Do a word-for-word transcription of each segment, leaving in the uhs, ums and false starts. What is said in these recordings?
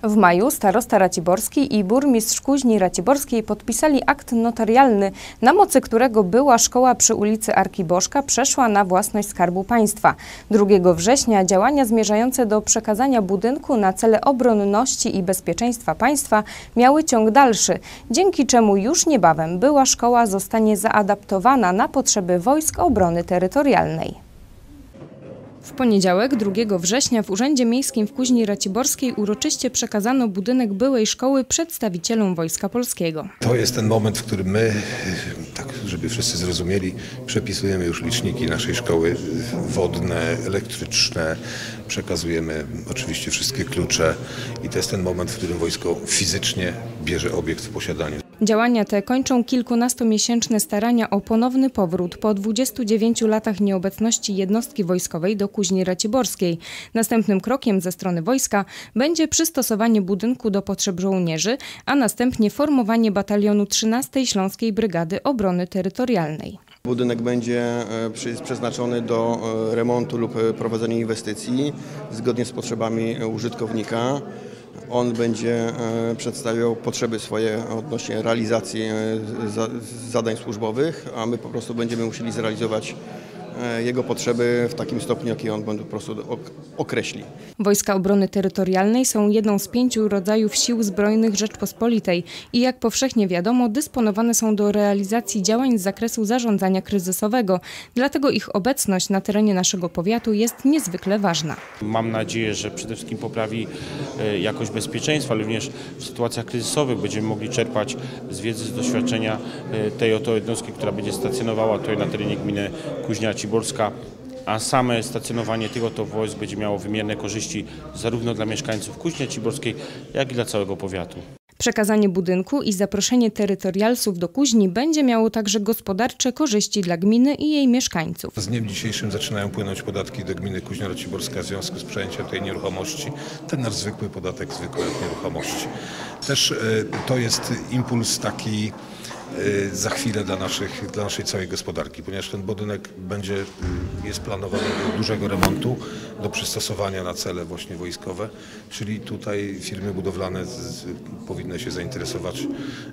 W maju starosta raciborski i burmistrz Kuźni Raciborskiej podpisali akt notarialny, na mocy którego była szkoła przy ulicy Arkiboszka przeszła na własność Skarbu Państwa. drugiego września działania zmierzające do przekazania budynku na cele obronności i bezpieczeństwa państwa miały ciąg dalszy, dzięki czemu już niebawem była szkoła zostanie zaadaptowana na potrzeby Wojsk Obrony Terytorialnej. W poniedziałek, drugiego września, w Urzędzie Miejskim w Kuźni Raciborskiej uroczyście przekazano budynek byłej szkoły przedstawicielom Wojska Polskiego. To jest ten moment, w którym my, tak żeby wszyscy zrozumieli, przepisujemy już liczniki naszej szkoły wodne, elektryczne, przekazujemy oczywiście wszystkie klucze i to jest ten moment, w którym wojsko fizycznie bierze obiekt w posiadanie. Działania te kończą kilkunastomiesięczne starania o ponowny powrót po dwudziestu dziewięciu latach nieobecności jednostki wojskowej do Kuźni Raciborskiej. Następnym krokiem ze strony wojska będzie przystosowanie budynku do potrzeb żołnierzy, a następnie formowanie batalionu trzynastej Śląskiej Brygady Obrony Terytorialnej. Budynek będzie przeznaczony do remontu lub prowadzenia inwestycji zgodnie z potrzebami użytkownika. On będzie przedstawiał potrzeby swoje odnośnie realizacji zadań służbowych, a my po prostu będziemy musieli zrealizować jego potrzeby w takim stopniu, jaki on po prostu określi. Wojska Obrony Terytorialnej są jedną z pięciu rodzajów sił zbrojnych Rzeczpospolitej i jak powszechnie wiadomo, dysponowane są do realizacji działań z zakresu zarządzania kryzysowego. Dlatego ich obecność na terenie naszego powiatu jest niezwykle ważna. Mam nadzieję, że przede wszystkim poprawi jakość bezpieczeństwa, ale również w sytuacjach kryzysowych będziemy mogli czerpać z wiedzy, z doświadczenia tej oto jednostki, która będzie stacjonowała tutaj na terenie gminy Kuźnia Raciborska, a same stacjonowanie tych oto wojsk będzie miało wymierne korzyści zarówno dla mieszkańców Kuźni Raciborskiej, jak i dla całego powiatu. Przekazanie budynku i zaproszenie terytorialsów do Kuźni będzie miało także gospodarcze korzyści dla gminy i jej mieszkańców. Z dniem dzisiejszym zaczynają płynąć podatki do gminy Kuźnia Raciborska w związku z przejęciem tej nieruchomości. Ten nasz zwykły podatek, zwykły od nieruchomości. Też y, to jest impuls taki za chwilę dla, naszych, dla naszej całej gospodarki, ponieważ ten budynek będzie, jest planowany do dużego remontu, do przystosowania na cele właśnie wojskowe, czyli tutaj firmy budowlane z, powinny się zainteresować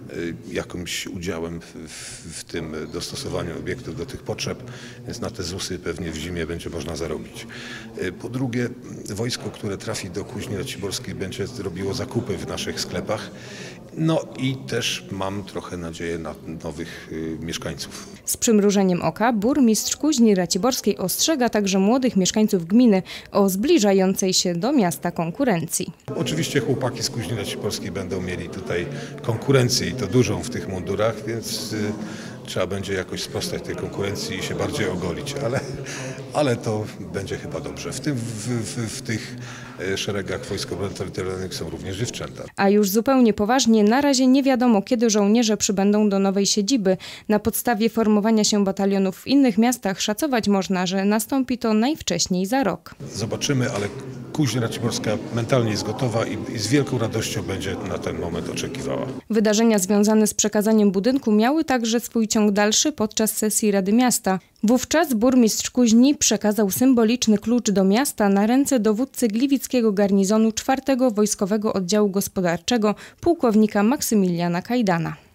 jakimś udziałem w, w tym dostosowaniu obiektów do tych potrzeb, więc na te zusy pewnie w zimie będzie można zarobić. Po drugie, wojsko, które trafi do Kuźni Raciborskiej, będzie robiło zakupy w naszych sklepach. No i też mam trochę nadzieję na nowych y, mieszkańców. Z przymrużeniem oka burmistrz Kuźni Raciborskiej ostrzega także młodych mieszkańców gminy o zbliżającej się do miasta konkurencji. Oczywiście chłopaki z Kuźni Raciborskiej będą mieli tutaj konkurencję i to dużą w tych mundurach, więc y, trzeba będzie jakoś sprostać tej konkurencji i się bardziej ogolić, ale, ale to będzie chyba dobrze. W, tym, w, w, w tych szeregach Wojsk Obrony Terytorialnej są również dziewczęta. A już zupełnie poważnie, na razie nie wiadomo, kiedy żołnierze przybędą do nowej siedziby. Na podstawie formowania się batalionów w innych miastach szacować można, że nastąpi to najwcześniej za rok. Zobaczymy, ale Kuźnia Raciborska mentalnie jest gotowa i, i z wielką radością będzie na ten moment oczekiwała. Wydarzenia związane z przekazaniem budynku miały także swój ciąg dalszy podczas sesji Rady Miasta. Wówczas burmistrz Kuźni przekazał symboliczny klucz do miasta na ręce dowódcy gliwickiego garnizonu czwartego Wojskowego Oddziału Gospodarczego pułkownika Maksymiliana Kajdana.